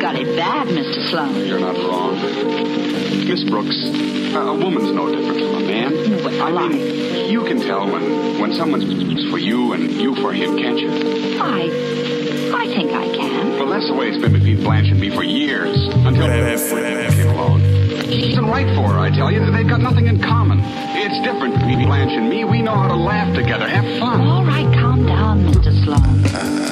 got it bad, Mr. Sloan. You're not wrong. Miss Brooks, a woman's no different from a man. Well, you can tell when someone's for you and you for him, can't you? I think I can. Well, that's the way it's been between Blanche and me for years. Until came along. She's right for her, I tell you. They've got nothing in common. It's different between Blanche and me. We know how to laugh together, have fun. All right, calm down, Mr. Sloan.